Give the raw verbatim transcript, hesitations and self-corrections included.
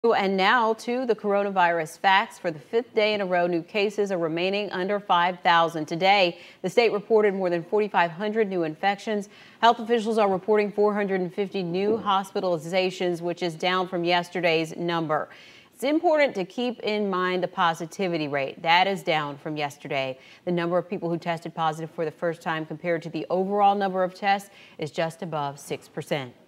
And now to the coronavirus facts. For the fifth day in a row, new cases are remaining under five thousand. Today, the state reported more than forty-five hundred new infections. Health officials are reporting four hundred fifty new hospitalizations, which is down from yesterday's number. It's important to keep in mind the positivity rate. That is down from yesterday. The number of people who tested positive for the first time compared to the overall number of tests is just above six percent.